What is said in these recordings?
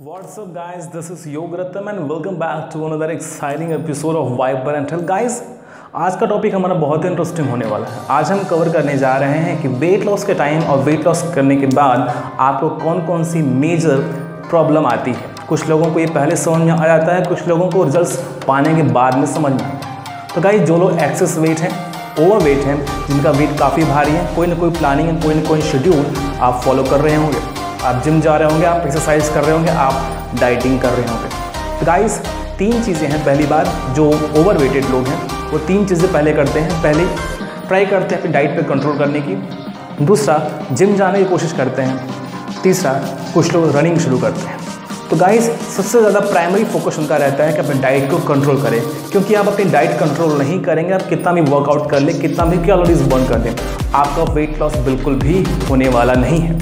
What's up guys, this is Yog Ratnam and welcome back to another exciting episode of Vibrant Health. Guys, आज का topic हमारा बहुत ही interesting होने वाला है। आज हम कवर करने जा रहे हैं कि वेट लॉस के टाइम और वेट लॉस करने के बाद आपको कौन कौन सी मेजर प्रॉब्लम आती है। कुछ लोगों को ये पहले समझ में आ जाता है, कुछ लोगों को रिजल्ट्स पाने के बाद में समझ में आता है। तो गाइस, जो लोग एक्सेस वेट हैं, ओवर वेट हैं, जिनका वेट काफ़ी भारी है, कोई ना कोई प्लानिंग है, कोई ना कोई शेड्यूल आप फॉलो कर रहे होंगे। आप जिम जा रहे होंगे, आप एक्सरसाइज कर रहे होंगे, आप डाइटिंग कर रहे होंगे। तो गाइस, तीन चीज़ें हैं। पहली बात, जो ओवर वेटेड लोग हैं वो तीन चीज़ें पहले करते हैं। पहले ट्राई करते हैं अपनी डाइट पे कंट्रोल करने की। दूसरा, जिम जाने की कोशिश करते हैं। तीसरा, कुछ लोग रनिंग शुरू करते हैं। तो गाइस, सबसे ज़्यादा प्राइमरी फोकस उनका रहता है कि अपनी डाइट को कंट्रोल करें, क्योंकि आप अपनी डाइट कंट्रोल नहीं करेंगे, आप कितना भी वर्कआउट कर लें, कितना भी कैलोरीज बर्न कर दें, आपका वेट लॉस बिल्कुल भी होने वाला नहीं है।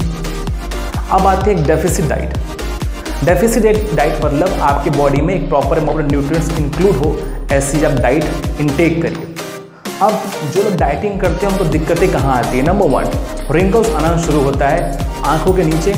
अब आते हैं एक डेफिसिट डाइट। डेफिसिट डाइट मतलब आपकी बॉडी में एक proper amount of nutrients include हो, ऐसी आप डाइट इनटेक करिए। अब जो लोग डाइटिंग करते हैं उनको दिक्कतें कहाँ आती है? नंबर 1, रिंकल्स आना शुरू होता है आंखों के नीचे,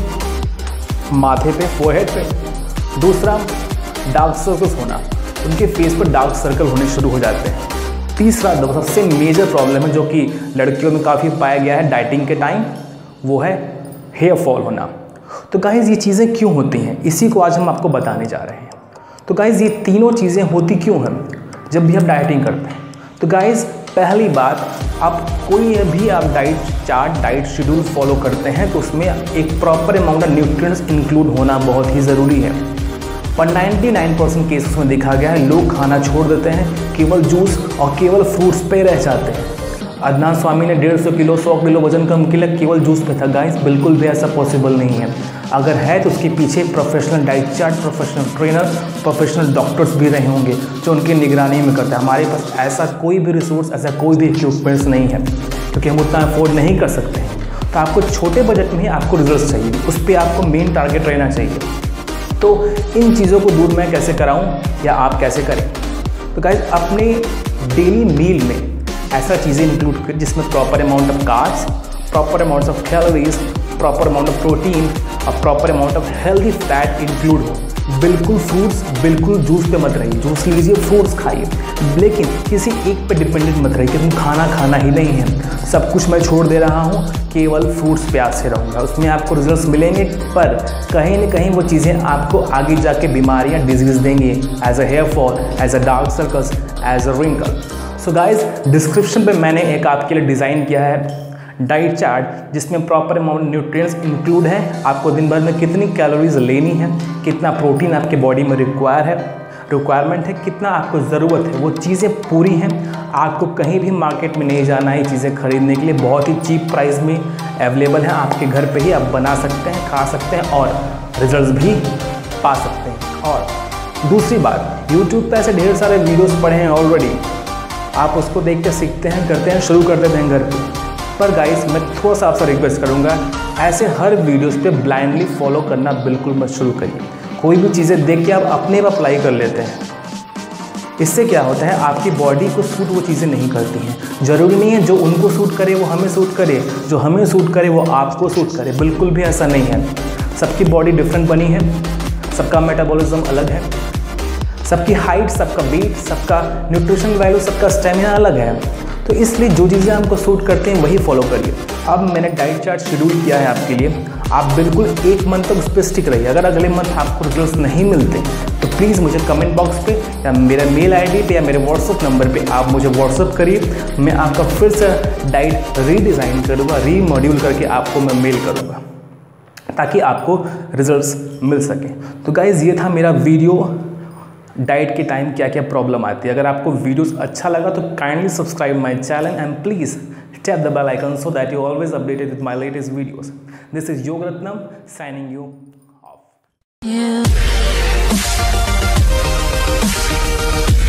माथे पे, फोरहेड पे। दूसरा, डार्क सर्कल्स होना, उनके फेस पर डार्क सर्कल होने शुरू हो जाते हैं। तीसरा, सबसे मेजर प्रॉब्लम है जो कि लड़कियों में काफ़ी पाया गया है डाइटिंग के टाइम, वो है हेयर फॉल होना। तो गाइज़, ये चीज़ें क्यों होती हैं, इसी को आज हम आपको बताने जा रहे हैं। तो गाइज़, ये तीनों चीज़ें होती क्यों हैं जब भी हम डाइटिंग करते हैं? तो गाइज़, पहली बात, आप कोई भी आप diet chart, diet schedule follow करते हैं तो उसमें एक proper amount of nutrients include होना बहुत ही ज़रूरी है। पर 99% केसेस में देखा गया है लोग खाना छोड़ देते हैं, केवल जूस और केवल फ्रूट्स पे रह जाते हैं। अदनान स्वामी ने 150 किलो 100 किलो वजन कम किया केवल जूस पे था। गाइस, बिल्कुल भी ऐसा पॉसिबल नहीं है। अगर है तो उसके पीछे professional diet chart, professional trainer, professional doctors भी रहे होंगे जो उनकी निगरानी में करते हैं। हमारे पास ऐसा कोई भी रिसोर्स, ऐसा कोई भी इक्विपमेंट्स नहीं है, क्योंकि हम उतना अफोर्ड नहीं कर सकते हैं। तो आपको छोटे बजट में ही आपको रिजल्ट चाहिए, उस पर आपको मेन टारगेट रहना चाहिए। तो इन चीज़ों को दूर मैं कैसे कराऊँ या आप कैसे करें? तो गाइस, अपने डेली मील में ऐसा चीज़ें इंक्लूड करें जिसमें proper amount of carbs, proper amount of calories, proper amount of protein और proper amount of healthy fat include हो। बिल्कुल फ्रूट्स, बिल्कुल जूस पे मत रहिए, जूस लीजिए, फ्रूट्स खाइए, लेकिन किसी एक पे डिपेंडेंट मत रहिए कि तुम खाना ही नहीं है, सब कुछ मैं छोड़ दे रहा हूँ, केवल फ्रूट्स पे आज से रहूँगा। उसमें आपको रिजल्ट्स मिलेंगे, पर कहीं ना कहीं वो चीज़ें आपको आगे जाके बीमारियाँ, डिजीज देंगी, as a hair fall, as a dark circles, as a wrinkle. So guys, description पे मैंने एक आपके लिए डिज़ाइन किया है डाइट चार्ट, जिसमें प्रॉपर अमाउंट न्यूट्रिएंट्स इंक्लूड है। आपको दिन भर में कितनी कैलोरीज लेनी है, कितना प्रोटीन आपके बॉडी में रिक्वायरमेंट है, कितना आपको ज़रूरत है, वो चीज़ें पूरी हैं। आपको कहीं भी मार्केट में नहीं जाना है ये चीज़ें खरीदने के लिए, बहुत ही चीप प्राइस में अवेलेबल है। आपके घर पे ही आप बना सकते हैं, खा सकते हैं और रिजल्ट्स भी पा सकते हैं। और दूसरी बात, यूट्यूब पर ऐसे ढेर सारे वीडियोज़ पड़े हैं ऑलरेडी, आप उसको देख के सीखते हैं, करते हैं, शुरू कर देते हैं घर पे। पर गाइस, मैं थोड़ा सा आपसे रिक्वेस्ट करूंगा, ऐसे हर वीडियोस पे ब्लाइंडली फॉलो करना बिल्कुल मत शुरू करिए। कोई भी चीज़ें देख के आप अपने आप अप्लाई कर लेते हैं, इससे क्या होता है, आपकी बॉडी को सूट वो चीज़ें नहीं करती हैं। ज़रूरी नहीं है जो उनको सूट करे वो हमें सूट करे, जो हमें सूट करे वो आपको सूट करे, बिल्कुल भी ऐसा नहीं है। सबकी बॉडी डिफरेंट बनी है, सबका मेटाबॉलिज्म अलग है, सबकी हाइट, सबका वेट, सबका न्यूट्रिशन वैल्यू, सबका स्टेमिना अलग है। तो इसलिए जो चीज़ें हमको सूट करते हैं वही फॉलो करिए। अब मैंने डाइट चार्ट शेड्यूल किया है आपके लिए, आप बिल्कुल 1 मंथ तक उस पर स्टिक रहिए। अगर अगले मंथ आपको रिजल्ट्स नहीं मिलते तो प्लीज़ मुझे कमेंट बॉक्स पे या मेरा मेल आईडी पे या मेरे व्हाट्सअप नंबर पे आप मुझे व्हाट्सअप करिए। मैं आपका फिर से डाइट रीडिज़ाइन करूँगा, रीमॉड्यूल करके आपको मैं मेल करूँगा, ताकि आपको रिजल्ट्स मिल सके। तो गाइज़, ये था मेरा वीडियो, डाइट के टाइम क्या क्या प्रॉब्लम आती है। अगर आपको वीडियोस अच्छा लगा तो kindly subscribe my channel and please tap the bell icon so that you always updated with my latest videos. This is Yog Ratnam signing you of.